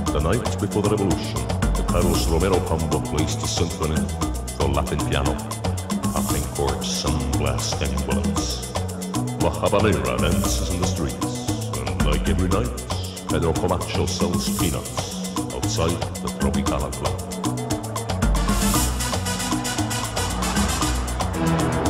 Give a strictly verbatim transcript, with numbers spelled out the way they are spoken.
The night before the revolution, the Carlos Romero combo placed the symphony, the Latin piano, tapping for sun-blasting bullets. La Habanera dances in the streets, and like every night, Pedro Camacho sells peanuts outside the Tropicana Club.